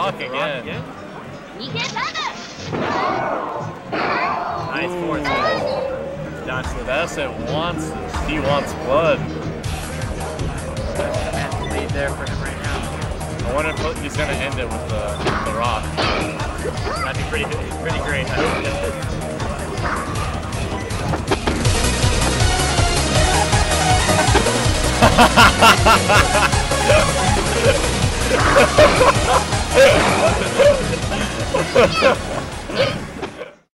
rock again. Nice force. Joshua Bassett wants this. He wants blood. That's the lead there for him right now. I wonder if he's going to end it with the rock. That'd be pretty great. I hope Ha ha ha!